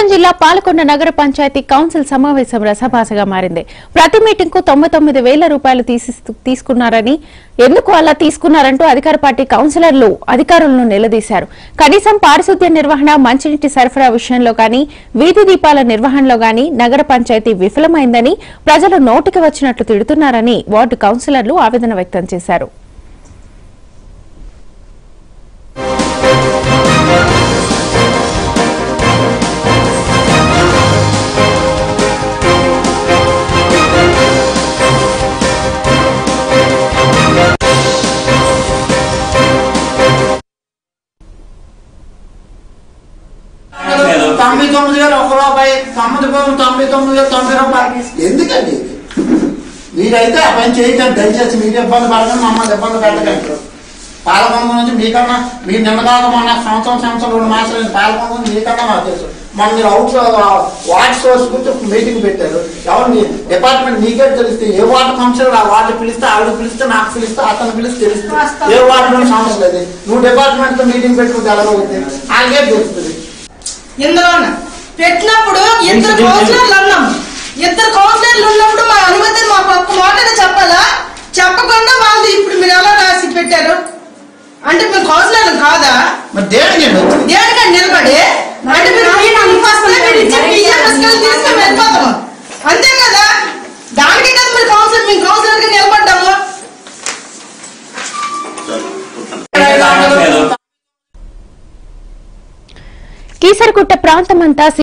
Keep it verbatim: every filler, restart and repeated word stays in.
జిల్లా పాలకొండ నగర పంచాయతీ కౌన్సిల్ సమావేశం రసభాసగా మారింది. ప్రతి మీటింగ్ కు తొంభై తొమ్మిది వేల రూపాయలు తీసుకున్నారని, ఎందుకు అలా తీసుకున్నారంటూ అధికార పార్టీ కౌన్సిలర్లు అధికారులను నిలదీశారు. కనీసం పారిశుద్ధ్య నిర్వహణ, మంచినీటి సరఫరా విషయంలో గానీ, వీధి దీపాల నిర్వహణలో గానీ నగర పంచాయతీ విఫలమైందని, ప్రజలు నోటికి వచ్చినట్లు తిడుతున్నారని వార్డు కౌన్సిలర్లు ఆవేదన వ్యక్తం చేశారు. తొంభై తొమ్మిది వేలు ఒక రూపాయి తొమ్మిది పోయి తొంభై తొమ్మిది వేలు తొంభై రూపాయలు ఎందుకండి? మీరైతే ఆ పని చేయకండి దయచేసి. మీకు ఇబ్బంది పడకండి, మమ్మల్ని ఇబ్బంది పెట్టకండి. పాలకొండ నుంచి మీకన్నా మీరు నిన్నదాకా మొన్న సంవత్సరం సంవత్సరం రెండు మాసాలు పాలకొండ నుంచి మీకన్నా మాకు తెలుసు. మొన్న మీరు అవుట్ వార్డ్ సోర్స్ గురించి మీటింగ్ పెట్టారు. ఎవరు డిపార్ట్మెంట్ మీకే తెలిస్తే ఏ వార్డు కౌన్సిలర్ ఆ వార్డు పిలిస్తే ఆవిడ పిలిస్తే నాకు పిలిస్తే అతను పిలిస్తే తెలుస్తుంది. ఏ వార్డులో సమస్య లేదు. నువ్వు డిపార్ట్మెంట్ తో మీటింగ్ పెట్టుకుంటే ఎలా అవుతుంది? ఆయనకే తెలుస్తుంది. ఇందులో పెట్టినప్పుడు ఇద్దరు కౌన్సిలర్లు అన్నాం. ఇద్దరు కౌన్సిలర్లు ఉన్నప్పుడు మా అనుమతి మా పక్క మాటనే చెప్పాలా? చెప్పకుండా వాళ్ళు ఇప్పుడు మీరు ఎలా రాసి పెట్టారు అంటే మీరు కౌన్సిలర్లు కాదా? దేనికండి నిలబడి అంటే వెళ్ళిపోతాము అంతే కదా? దానికి కదా మీరు కౌన్సిలర్ మేము కౌన్సిలర్ గా నిలబడ్డాము. కీసరగుట్ట ప్రాంతమంతా